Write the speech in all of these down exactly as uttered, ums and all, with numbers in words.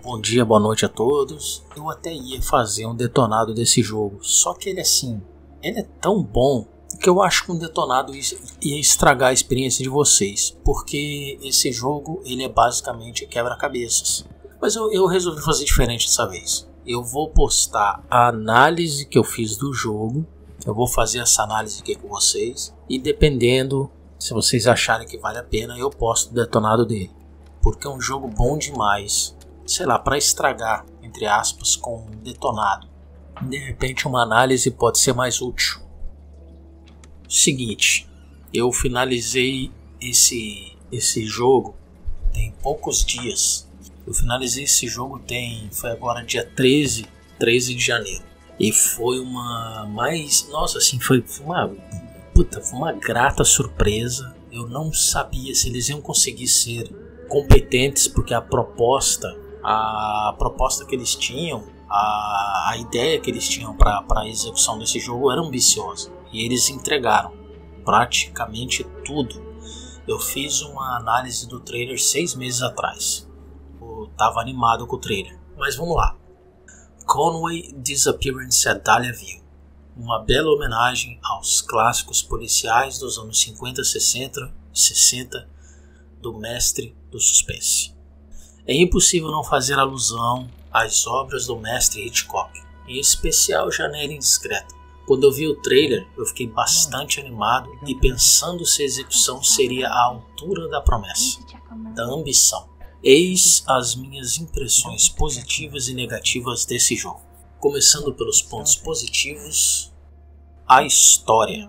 Bom dia, boa noite a todos. Eu até ia fazer um detonado desse jogo, só que ele assim, ele é tão bom que eu acho que um detonado ia estragar a experiência de vocês, porque esse jogo ele é basicamente quebra-cabeças. Mas eu, eu resolvi fazer diferente dessa vez. Eu vou postar a análise que eu fiz do jogo, eu vou fazer essa análise aqui com vocês, e dependendo, se vocês acharem que vale a pena, eu posto o detonado dele. Porque é um jogo bom demais, sei lá, para estragar, entre aspas, com um detonado. De repente uma análise pode ser mais útil. Seguinte, eu finalizei esse, esse jogo tem poucos dias. Eu finalizei esse jogo tem, foi agora dia treze de janeiro. E foi uma mais, nossa, assim, foi uma, puta, foi uma grata surpresa. Eu não sabia se eles iam conseguir ser competentes, porque a proposta, a proposta que eles tinham, a, a ideia que eles tinham para a execução desse jogo era ambiciosa. E eles entregaram praticamente tudo. Eu fiz uma análise do trailer seis meses atrás. Eu tava animado com o trailer. Mas vamos lá. Conway Disappearance at Dahlia View. Uma bela homenagem aos clássicos policiais dos anos cinquenta, sessenta do mestre do suspense. É impossível não fazer alusão às obras do mestre Hitchcock, em especial Janela Indiscreta. Quando eu vi o trailer, eu fiquei bastante animado e pensando se a execução seria à altura da promessa, da ambição. Eis as minhas impressões positivas e negativas desse jogo. Começando pelos pontos positivos, a história.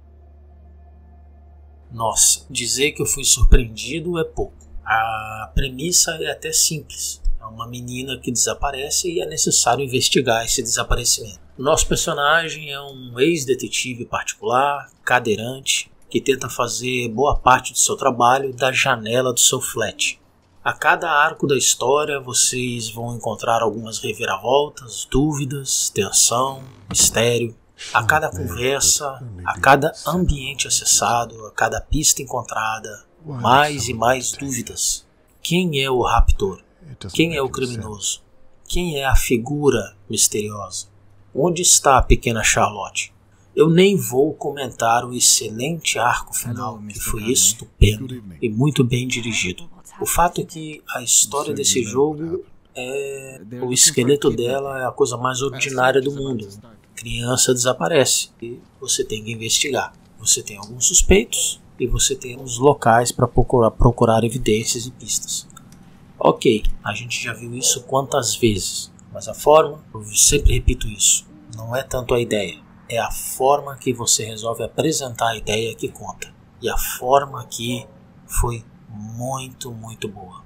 Nossa, dizer que eu fui surpreendido é pouco. A premissa é até simples. É uma menina que desaparece e é necessário investigar esse desaparecimento. Nosso personagem é um ex-detetive particular, cadeirante, que tenta fazer boa parte do seu trabalho da janela do seu flat. A cada arco da história vocês vão encontrar algumas reviravoltas, dúvidas, tensão, mistério. A cada conversa, a cada ambiente acessado, a cada pista encontrada, mais e mais dúvidas. Quem é o raptor? Quem é o criminoso? Quem é a figura misteriosa? Onde está a pequena Charlotte? Eu nem vou comentar o excelente arco final, que foi estupendo e muito bem dirigido. O fato é que a história desse jogo é... o esqueleto dela é a coisa mais ordinária do mundo. Criança desaparece e você tem que investigar. Você tem alguns suspeitos e você tem os locais para procurar, procurar evidências e pistas. Ok, a gente já viu isso quantas vezes, mas a forma, eu sempre repito isso, não é tanto a ideia, é a forma que você resolve apresentar a ideia que conta. E a forma aqui foi muito, muito boa.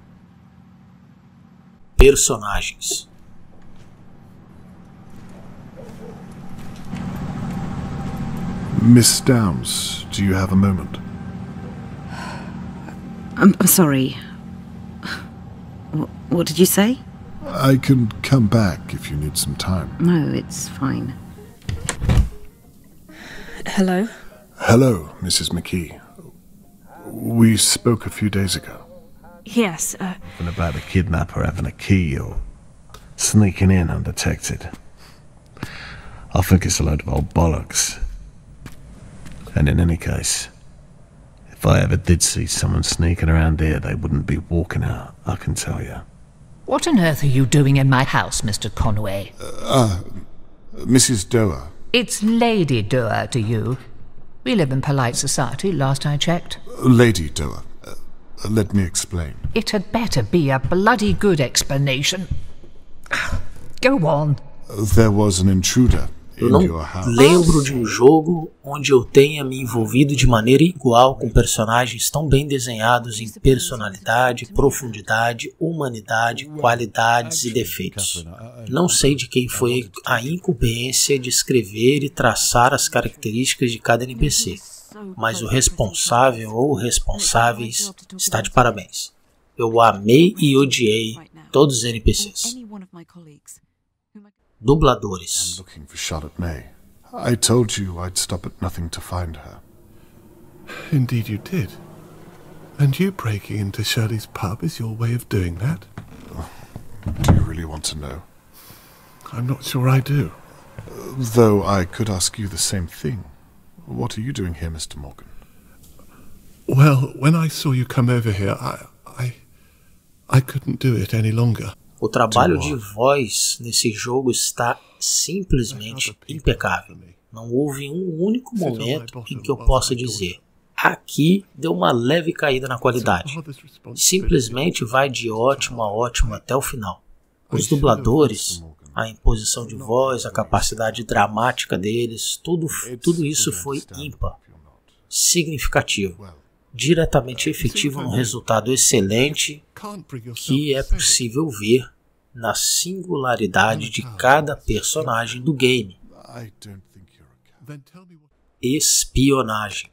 Personagens. Miss Downs, do you have a moment? I'm, I'm sorry. What, what did you say? I can come back if you need some time. No, it's fine. Hello? Hello, Missus McKee. We spoke a few days ago. Yes, uh... And about the kidnapper having a key or sneaking in undetected. I think it's a load of old bollocks. And in any case, if I ever did see someone sneaking around here, they wouldn't be walking out, I can tell you. What on earth are you doing in my house, Mister Conway? Ah, uh, Missus Doer. It's Lady Doer to you. We live in polite society, last I checked. Lady Doer. Uh, let me explain. It had better be a bloody good explanation. Go on. There was an intruder. Eu não lembro de um jogo onde eu tenha me envolvido de maneira igual com personagens tão bem desenhados em personalidade, profundidade, humanidade, qualidades e defeitos. Não sei de quem foi a incumbência de escrever e traçar as características de cada N P C, mas o responsável ou responsáveis está de parabéns. Eu amei e odiei todos os N P Cs. Dubladores. I'm looking for Charlotte May. I told you I'd stop at nothing to find her. Indeed you did. And you breaking into Shirley's pub is your way of doing that? Do you you want to know. I'm not sure I do. Though I could ask you the same thing. What are you doing here, Mister Morgan? Well, when I saw you come over here, I... I... I couldn't do it any longer. O trabalho de voz nesse jogo está simplesmente impecável. Não houve um único momento em que eu possa dizer: aqui deu uma leve caída na qualidade. Simplesmente vai de ótimo a ótimo até o final. Os dubladores, a imposição de voz, a capacidade dramática deles, tudo, tudo isso foi ímpar, significativo, diretamente efetivo num resultado excelente que é possível ver na singularidade de cada personagem do game. Espionagem.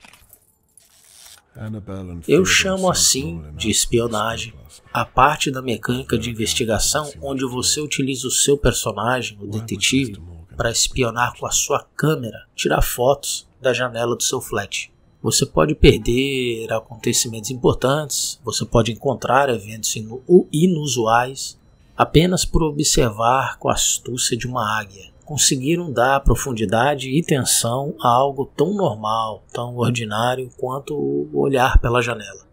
Eu chamo assim de espionagem a parte da mecânica de investigação onde você utiliza o seu personagem, o detetive, para espionar com a sua câmera, tirar fotos da janela do seu flat. Você pode perder acontecimentos importantes, você pode encontrar eventos inusuais apenas por observar com a astúcia de uma águia. Conseguiram dar profundidade e tensão a algo tão normal, tão ordinário quanto o olhar pela janela.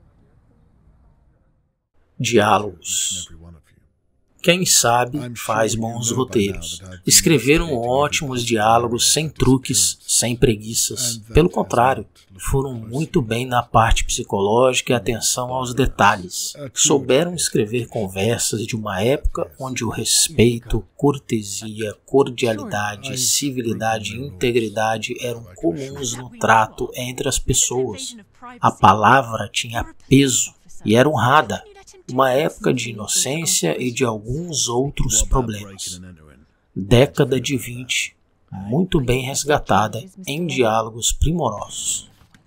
Diálogos. Quem sabe faz bons roteiros. Escreveram ótimos diálogos sem truques, sem preguiças. Pelo contrário, foram muito bem na parte psicológica e atenção aos detalhes. Souberam escrever conversas de uma época onde o respeito, cortesia, cordialidade, civilidade e integridade eram comuns no trato entre as pessoas. A palavra tinha peso e era honrada. Uma época de inocência e de alguns outros problemas. Década de vinte, muito bem resgatada em diálogos primorosos.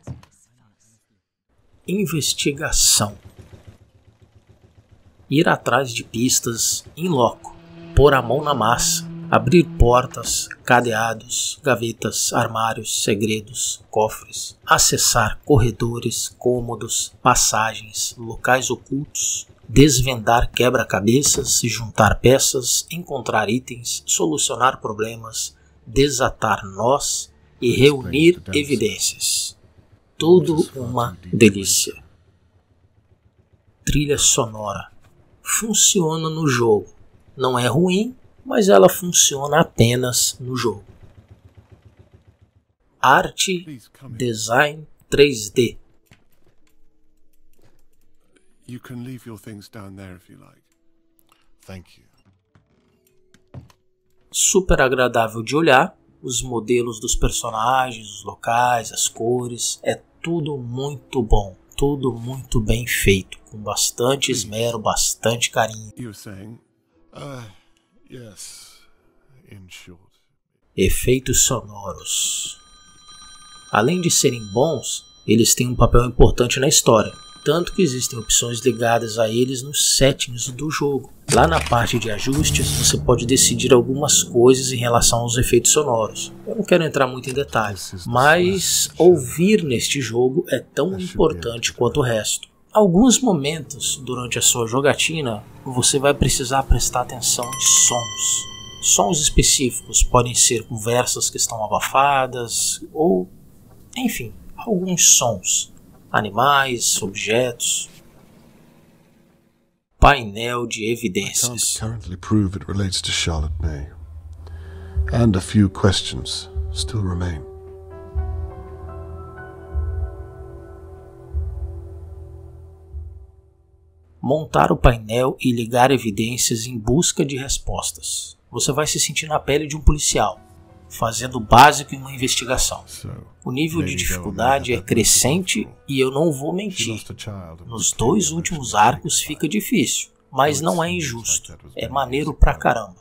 Investigação. Ir atrás de pistas in loco, pôr a mão na massa, abrir portas, cadeados, gavetas, armários, segredos, cofres, acessar corredores, cômodos, passagens, locais ocultos, desvendar quebra-cabeças, juntar peças, encontrar itens, solucionar problemas, desatar nós e reunir evidências. Tudo uma delícia. Trilha sonora. Funciona no jogo. Não é ruim, mas ela funciona apenas no jogo. Arte, design três D. You can leave your things down there if you like. Thank you. Super agradável de olhar. Os modelos dos personagens, os locais, as cores, é tudo muito bom. Tudo muito bem feito, com bastante esmero, bastante carinho. You were saying, Uh, yes, in short. Efeitos sonoros. Além de serem bons, eles têm um papel importante na história, tanto que existem opções ligadas a eles nos settings do jogo. Lá na parte de ajustes, você pode decidir algumas coisas em relação aos efeitos sonoros. Eu não quero entrar muito em detalhes, mas ouvir neste jogo é tão importante quanto o resto. Alguns momentos durante a sua jogatina, você vai precisar prestar atenção em sons. Sons específicos podem ser conversas que estão abafadas, ou, enfim, alguns sons. Animais, objetos. Painel de evidências. I can't currently prove it relates to Charlotte May. And a few questions still remain. Montar o painel e ligar evidências em busca de respostas. Você vai se sentir na pele de um policial, fazendo o básico em uma investigação. O nível de dificuldade é crescente e eu não vou mentir. Nos dois últimos arcos fica difícil, mas não é injusto. É maneiro pra caramba.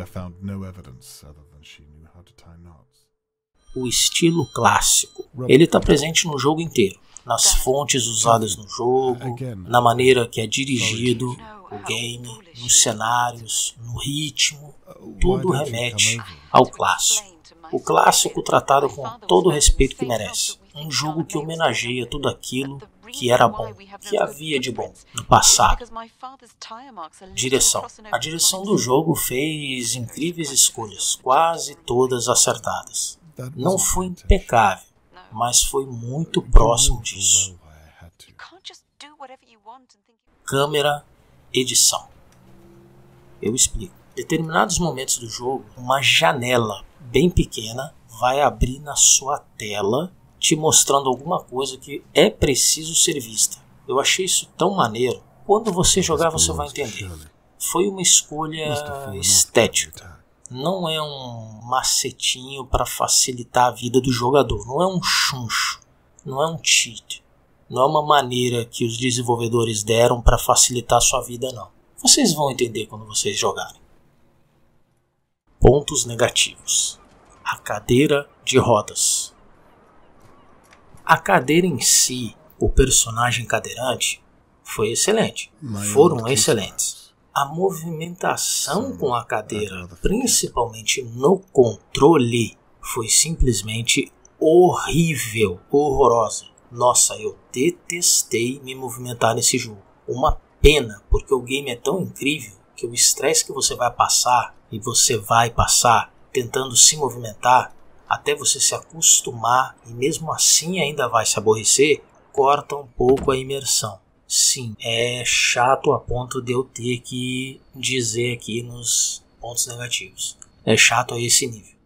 O estilo clássico. Ele está presente no jogo inteiro. Nas fontes usadas no jogo, na maneira que é dirigido o game, nos cenários, no ritmo, tudo remete ao clássico. O clássico tratado com todo o respeito que merece. Um jogo que homenageia tudo aquilo que era bom, que havia de bom no passado. Direção. A direção do jogo fez incríveis escolhas, quase todas acertadas. Não foi impecável, mas foi muito próximo disso. Câmera, edição. Eu explico. Em determinados momentos do jogo, uma janela bem pequena vai abrir na sua tela, te mostrando alguma coisa que é preciso ser vista. Eu achei isso tão maneiro. Quando você jogar, você vai entender. Foi uma escolha estética. Não é um macetinho para facilitar a vida do jogador. Não é um chuncho. Não é um cheat. Não é uma maneira que os desenvolvedores deram para facilitar a sua vida, não. Vocês vão entender quando vocês jogarem. Pontos negativos. A cadeira de rodas. A cadeira em si, o personagem cadeirante, foi excelente. Foram excelentes. A movimentação com a cadeira, principalmente no controle, foi simplesmente horrível, horrorosa. Nossa, eu detestei me movimentar nesse jogo. Uma pena, porque o game é tão incrível que o estresse que você vai passar, e você vai passar tentando se movimentar, até você se acostumar e mesmo assim ainda vai se aborrecer, corta um pouco a imersão. Sim, é chato a ponto de eu ter que dizer aqui nos pontos negativos. É chato a esse nível.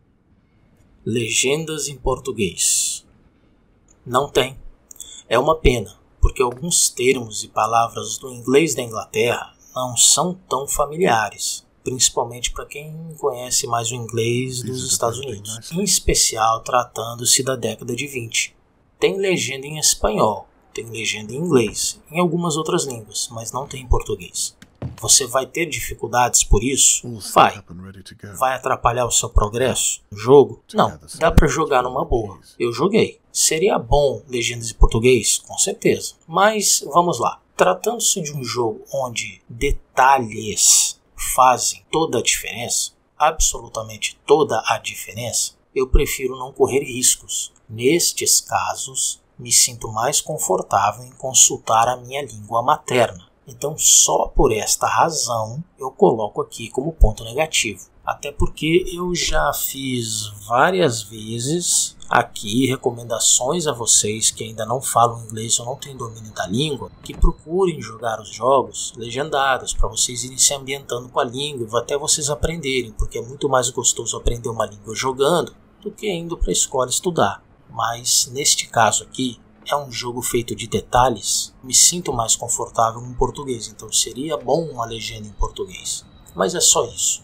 Legendas em português. Não tem. É uma pena, porque alguns termos e palavras do inglês da Inglaterra não são tão familiares, principalmente para quem conhece mais o inglês dos Estados Unidos, em especial tratando-se da década de vinte. Tem legenda em espanhol, tem legenda em inglês, em algumas outras línguas, mas não tem em português. Você vai ter dificuldades por isso? Vai. Vai atrapalhar o seu progresso no jogo? Não, dá para jogar numa boa. Eu joguei. Seria bom legendas em português? Com certeza. Mas vamos lá. Tratando-se de um jogo onde detalhes fazem toda a diferença, absolutamente toda a diferença, eu prefiro não correr riscos. Nestes casos, me sinto mais confortável em consultar a minha língua materna. Então, só por esta razão, eu coloco aqui como ponto negativo. Até porque eu já fiz várias vezes aqui recomendações a vocês que ainda não falam inglês ou não têm domínio da língua, que procurem jogar os jogos legendados para vocês irem se ambientando com a língua e até vocês aprenderem, porque é muito mais gostoso aprender uma língua jogando do que indo para a escola estudar. Mas neste caso aqui, é um jogo feito de detalhes, me sinto mais confortável em português, então seria bom uma legenda em português. Mas é só isso.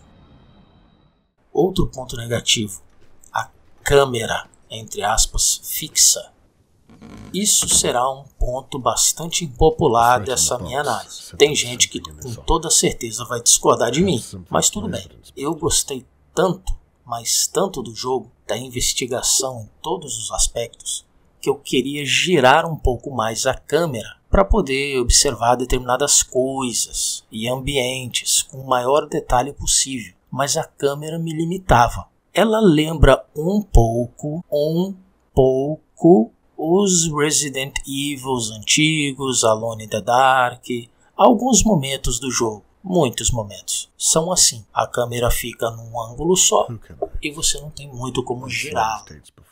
Outro ponto negativo, a câmera, entre aspas, fixa. Isso será um ponto bastante impopular dessa minha análise. Tem gente que com toda certeza vai discordar de mim, mas tudo bem. Eu gostei tanto, mas tanto do jogo, da investigação em todos os aspectos, que eu queria girar um pouco mais a câmera para poder observar determinadas coisas e ambientes com o maior detalhe possível. Mas a câmera me limitava. Ela lembra um pouco, um pouco, os Resident Evil antigos, Alone in the Dark, alguns momentos do jogo, muitos momentos, são assim. A câmera fica num ângulo só e você não tem muito como girá-la.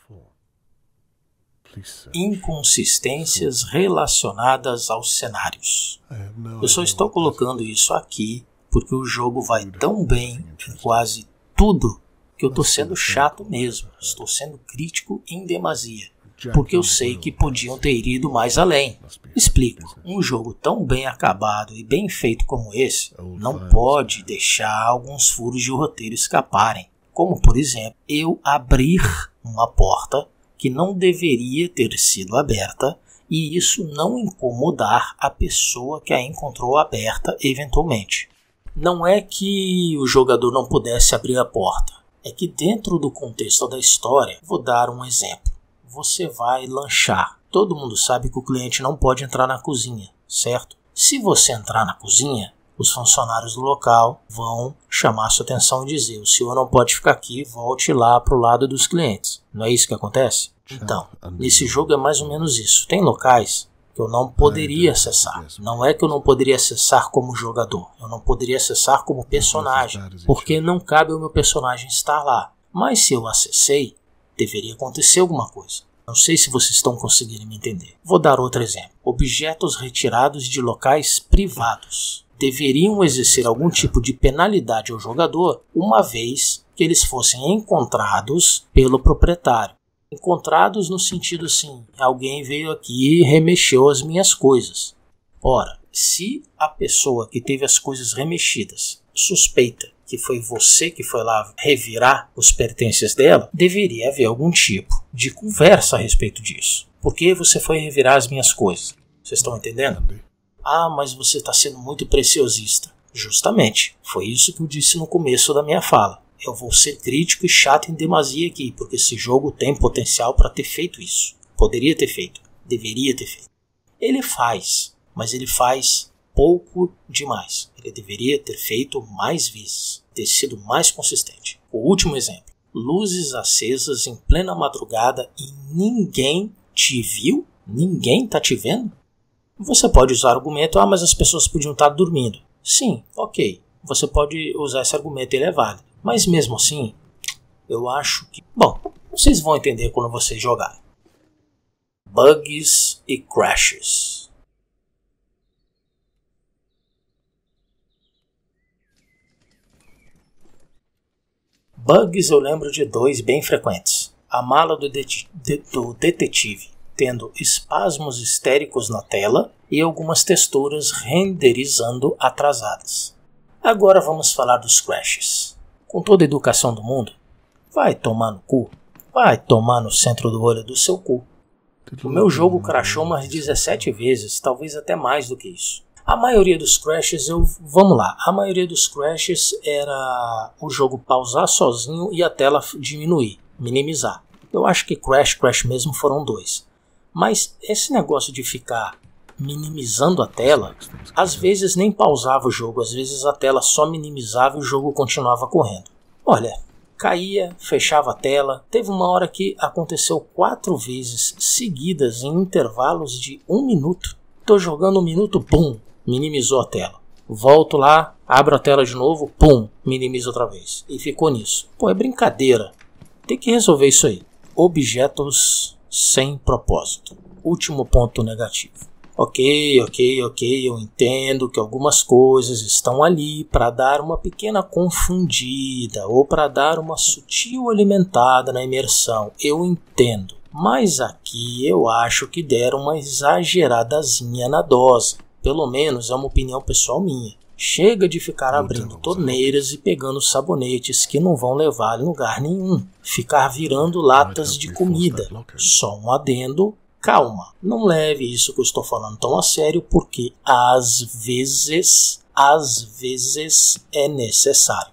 Inconsistências relacionadas aos cenários. Eu só estou colocando isso aqui porque o jogo vai tão bem em quase tudo que eu estou sendo chato mesmo. Estou sendo crítico em demasia, porque eu sei que podiam ter ido mais além. Explico, um jogo tão bem acabado e bem feito como esse não pode deixar alguns furos de roteiro escaparem, como por exemplo, eu abrir uma porta que não deveria ter sido aberta e isso não incomodar a pessoa que a encontrou aberta eventualmente. Não é que o jogador não pudesse abrir a porta, é que dentro do contexto da história, vou dar um exemplo. Você vai lanchar. Todo mundo sabe que o cliente não pode entrar na cozinha, certo? Se você entrar na cozinha, os funcionários do local vão chamar sua atenção e dizer: o senhor não pode ficar aqui, volte lá para o lado dos clientes. Não é isso que acontece? Então, nesse jogo é mais ou menos isso. Tem locais que eu não poderia acessar. Não é que eu não poderia acessar como jogador, eu não poderia acessar como personagem, porque não cabe ao meu personagem estar lá. Mas se eu acessei, deveria acontecer alguma coisa. Não sei se vocês estão conseguindo me entender. Vou dar outro exemplo. Objetos retirados de locais privados deveriam exercer algum tipo de penalidade ao jogador, uma vez que eles fossem encontrados pelo proprietário. Encontrados no sentido assim, alguém veio aqui e remexeu as minhas coisas. Ora, se a pessoa que teve as coisas remexidas suspeita que foi você que foi lá revirar os pertences dela, deveria haver algum tipo de conversa a respeito disso. Por que você foi revirar as minhas coisas? Vocês estão entendendo? Ah, mas você está sendo muito preciosista. Justamente, foi isso que eu disse no começo da minha fala. Eu vou ser crítico e chato em demasia aqui, porque esse jogo tem potencial para ter feito isso. Poderia ter feito, deveria ter feito. Ele faz, mas ele faz pouco demais. Ele deveria ter feito mais vezes, ter sido mais consistente. O último exemplo. Luzes acesas em plena madrugada e ninguém te viu? Ninguém está te vendo? Você pode usar o argumento, ah, mas as pessoas podiam estar dormindo. Sim, ok. Você pode usar esse argumento, ele é válido. Mas mesmo assim, eu acho que... Bom, vocês vão entender quando vocês jogarem. Bugs e crashes. Bugs eu lembro de dois bem frequentes. A mala do, det de do detetive tendo espasmos histéricos na tela e algumas texturas renderizando atrasadas. Agora vamos falar dos crashes. Com toda a educação do mundo, vai tomar no cu. Vai tomar no centro do olho do seu cu. O meu jogo crashou umas dezessete vezes, talvez até mais do que isso. A maioria dos crashes, eu, vamos lá, a maioria dos crashes era o jogo pausar sozinho e a tela diminuir, minimizar. Eu acho que crash, crash mesmo foram dois. Mas esse negócio de ficar minimizando a tela, às vezes nem pausava o jogo, às vezes a tela só minimizava e o jogo continuava correndo. Olha, caía, fechava a tela, teve uma hora que aconteceu quatro vezes seguidas em intervalos de um minuto. Tô jogando um minuto, pum, minimizou a tela. Volto lá, abro a tela de novo, pum, minimiza outra vez. E ficou nisso. Pô, é brincadeira. Tem que resolver isso aí. Objetos sem propósito. Último ponto negativo. Ok, ok, ok, eu entendo que algumas coisas estão ali para dar uma pequena confundida ou para dar uma sutil alimentada na imersão. Eu entendo. Mas aqui eu acho que deram uma exageradazinha na dose. Pelo menos é uma opinião pessoal minha. Chega de ficar abrindo torneiras e pegando sabonetes que não vão levar a lugar nenhum. Ficar virando latas de comida. Só um adendo, calma. Não leve isso que eu estou falando tão a sério, porque às vezes, às vezes é necessário.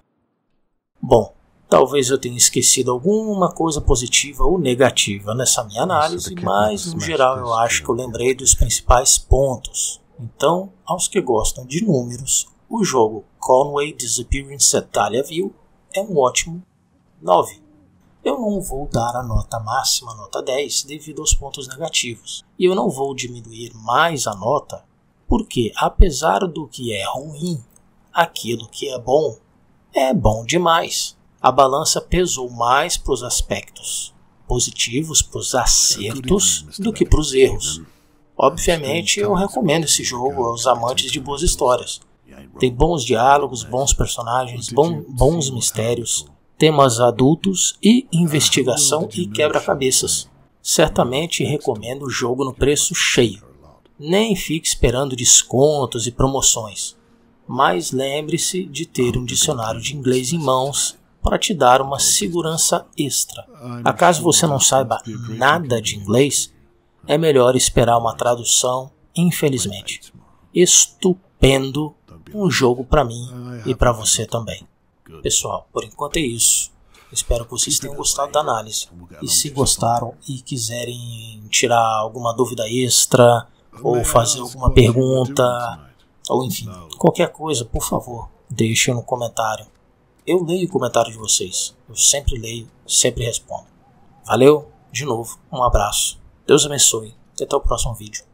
Bom, talvez eu tenha esquecido alguma coisa positiva ou negativa nessa minha análise, mas no geral eu acho que eu lembrei dos principais pontos. Então, aos que gostam de números, o jogo Conway Disappearance at Talia-View é um ótimo nove. Eu não vou dar a nota máxima, nota dez, devido aos pontos negativos. E eu não vou diminuir mais a nota, porque apesar do que é ruim, aquilo que é bom, é bom demais. A balança pesou mais para os aspectos positivos, para os acertos, do que para os erros. Obviamente eu recomendo esse jogo aos amantes de boas histórias. Tem bons diálogos, bons personagens, bom, bons mistérios, temas adultos e investigação e quebra-cabeças. Certamente recomendo o jogo no preço cheio. Nem fique esperando descontos e promoções. Mas lembre-se de ter um dicionário de inglês em mãos para te dar uma segurança extra. Acaso você não saiba nada de inglês, é melhor esperar uma tradução, infelizmente. Estupendo um jogo para mim e para você também. Pessoal, por enquanto é isso. Espero que vocês tenham gostado da análise. E se gostaram e quiserem tirar alguma dúvida extra, ou fazer alguma pergunta, ou enfim, qualquer coisa, por favor, deixem no comentário. Eu leio o comentário de vocês. Eu sempre leio, sempre respondo. Valeu, de novo, um abraço. Deus abençoe e até o próximo vídeo.